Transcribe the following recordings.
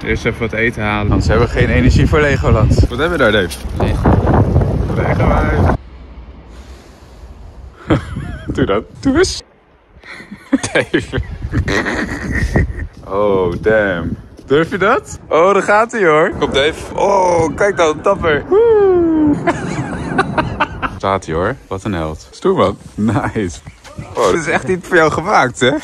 Eerst even wat eten halen. Want ze hebben geen energie voor Legoland. Wat hebben we daar, Dave? Lego uit. Doe dat. Doe eens. Dave. Oh, damn. Durf je dat? Oh, daar gaat hij hoor. Kom Dave. Oh, kijk dan, dapper. Staat hij hoor. Wat een held. Stoer man. Nice. Oh, dit is echt niet voor jou gemaakt, hè?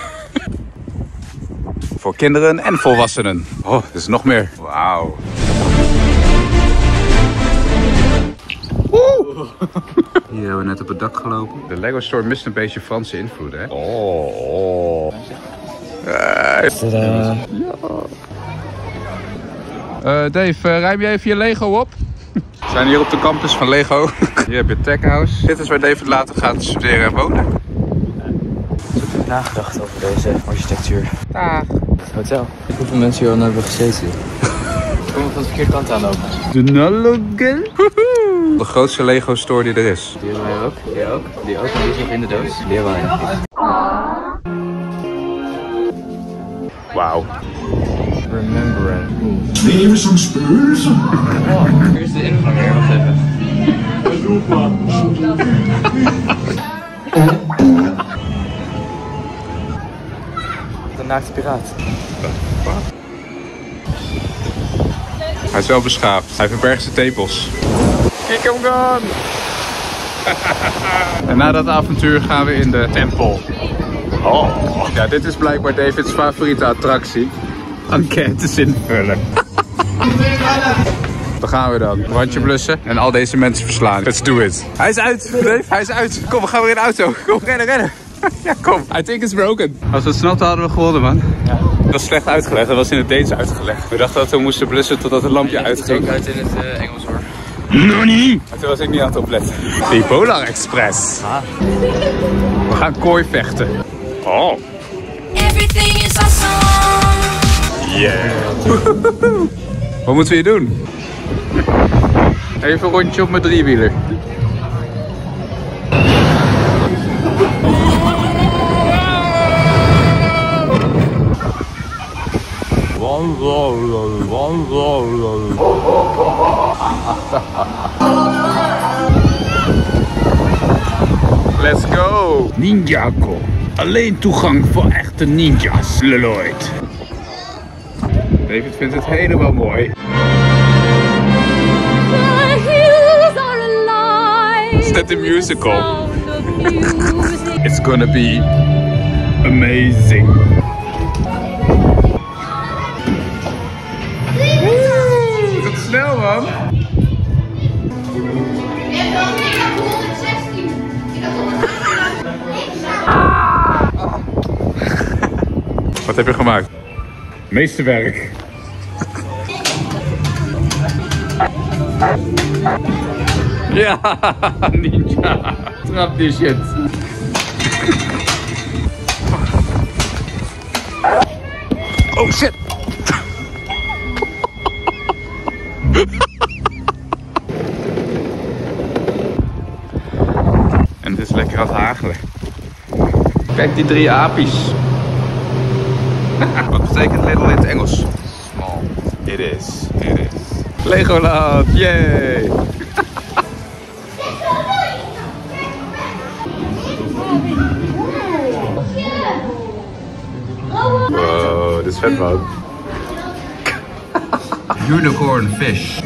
Voor kinderen en volwassenen. Oh, dit is nog meer. Wauw. Hier hebben we net op het dak gelopen. De Lego Store mist een beetje Franse invloed, hè? Oh. Tadaa. Dave, ruim je even je Lego op? We zijn hier op de campus van Lego. Hier heb je Tech House. Dit is waar David later gaat studeren en wonen. Ik heb nagedacht over deze architectuur. Dag. Het hotel. Hoeveel mensen hier al hebben gezeten? Ik kom van de verkeerde kant aanlopen. De Nalogen. De grootste Lego store die er is. Die hebben wij ook. Die ook. Die ook. En die is nog in de doos. Die hebben wij nog niet. Wauw. Remembering. Leven zo'n speuzen. Hier is de invanger. Wacht even. De naakte piraat. Hij is wel beschaafd. Hij verbergt zijn tepels. Kick hem gaan! En na dat avontuur gaan we in de tempel. Oh. Ja, dit is blijkbaar David's favoriete attractie. Enquêtes invullen. Daar gaan we dan. Wandje blussen en al deze mensen verslaan. Let's do it. Hij is uit, Dave. Hij is uit. Kom, we gaan weer in de auto. Kom, rennen. Ja, kom. I think it's broken. Als we het snapten hadden we gewonnen, man. Ja. Dat was slecht uitgelegd. Dat was in het Deens uitgelegd. We dachten dat we moesten blussen totdat het lampje uitging. Ik uit in het Engels hoor. Nani! Maar toen was ik niet aan het opletten. Die Polar Express. Ah. We gaan kooi vechten. Oh. Everything is awesome. Yeah. Wat moeten we hier doen? Even een rondje op mijn driewieler. Let's go! Ninjago. Alleen toegang voor echte ninjas, Leloid. David vindt het helemaal mooi. The hills are alive. Is dat een musical? It's gonna be amazing. Woe, dat is snel man. Wat heb je gemaakt? Meesterwerk. Ja, ninja. Trap die shit. Oh shit. En het is lekker aan het hagelen. Kijk die 3 apies. Wat betekent little in het Engels? Small. It is. It is. Legoland, yay! Wow, dit is vet man. Unicorn fish.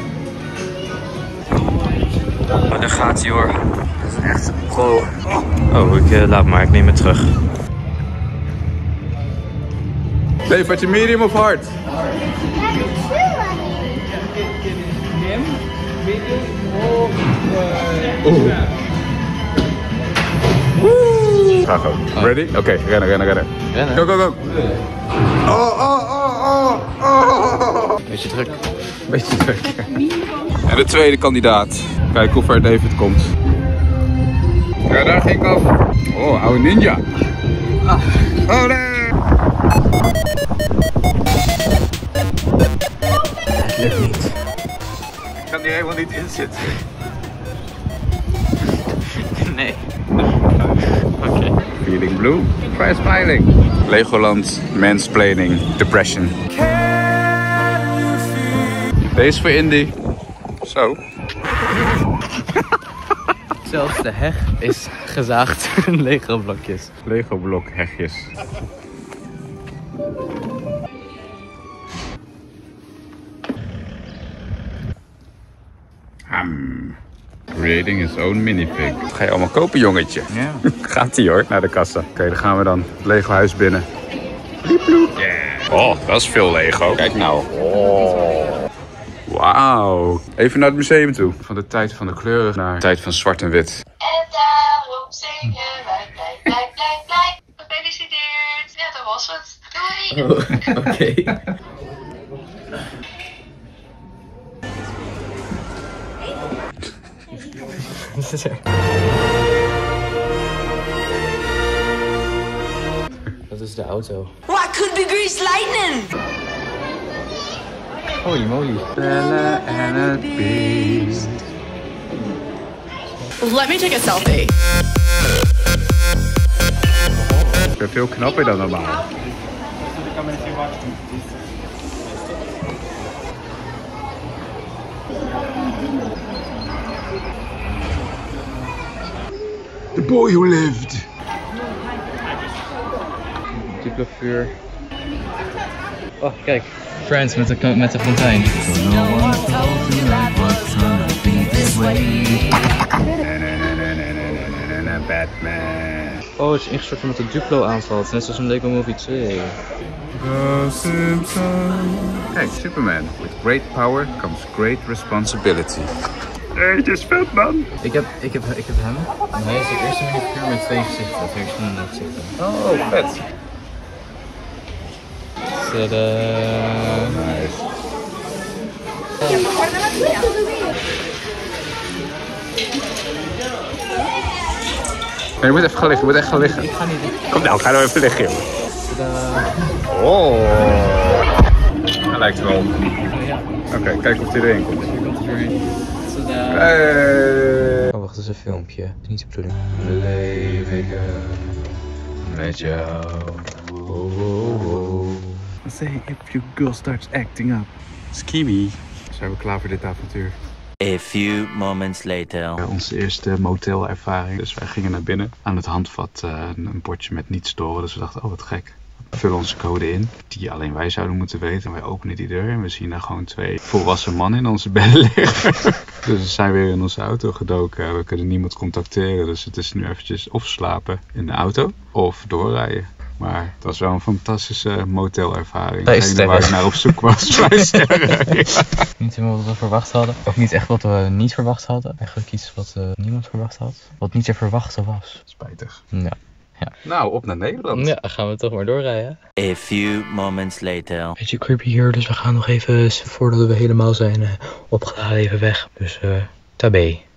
Oh, daar gaat hij hoor. Dat is echt een pro. Oh, ik laat maar. Ik neem het terug. Dave, had je medium of hard? Ga gewoon. Ready? Oké, rennen. Go, go, go. Oh. Beetje druk. Beetje druk. En de tweede kandidaat. Kijk hoe ver David komt. Ja, daar ging ik af. Oh, oude ninja. Oh nee. Het lukt niet. Ik kan hier helemaal niet in zitten. Nee. Oké. Feeling blue, try smiling. Legoland, mansplaining, depression. Can Deze voor Indy. Zo. Zelfs de heg is gezaagd in Lego blokjes. Lego blok hegjes. Creating his own minifig. Dat ga je allemaal kopen, jongetje. Ja. Gaat ie hoor, naar de kassa. Oké, dan gaan we dan het Lego huis binnen. Bliep, bloep. Yeah. Oh, dat is veel Lego. Kijk nou. Oh. Wauw. Even naar het museum toe. Van de tijd van de kleuren naar de tijd van zwart en wit. En daarom zingen wij blij, blij, blij, blij. Gefeliciteerd. Ja, dat was het. Doei. Oké. Dat is de auto. What could be greased lightning? Holy moly. Bella and the Beast. Let me take a selfie. Ik ben veel knapper dan normaal. The boy who lived. Duplovuur. Oh, kijk. Friends met de fontein. Batman. Oh, het is ingestort omdat de Duplo aanvalt. Net zoals in Lego Movie 2. Kijk, Superman. With great power comes great responsibility. Hey, het is vet, man. Ik heb hem. En hij is de eerste minifiguur met 2 gezichten. 2 verschillende gezichten. Oh, vet. Tadaa. Nice. Nee, je moet even gaan liggen, je moet echt gaan liggen. Ik ga niet. Kom nou, ga nou even liggen, joh. Tadaa. Oh. Hij lijkt er wel op. Ja. Oké, kijk of hij erin komt. Hier komt hij doorheen. Tadaa. Hey. Oh, wacht, dat is een filmpje. Dat is niet de bedoeling. Beleef ik met jou. Say if your girl starts acting up. Skimmy. Zijn we klaar voor dit avontuur? A few moments later. Onze eerste motelervaring. Dus wij gingen naar binnen. Aan het handvat een bordje met niet storen. Dus we dachten, oh wat gek. We vullen onze code in. Die alleen wij zouden moeten weten. En wij openen die deur. En we zien daar gewoon 2 volwassen mannen in onze bedden liggen. Dus we zijn weer in onze auto gedoken. We kunnen niemand contacteren. Dus het is nu eventjes of slapen in de auto. Of doorrijden. Maar het was wel een fantastische motelervaring. Degene waar ik naar op zoek was. 5 sterren. Ja. Niet helemaal wat we verwacht hadden. Ook niet echt wat we niet verwacht hadden. Eigenlijk iets wat niemand verwacht had. Wat niet te verwachten was. Spijtig. Ja. Nou, op naar Nederland. Ja, gaan we toch maar doorrijden. A few moments later. Beetje creepy hier, dus we gaan nog even, voordat we helemaal zijn opgeladen, even weg. Dus tabé.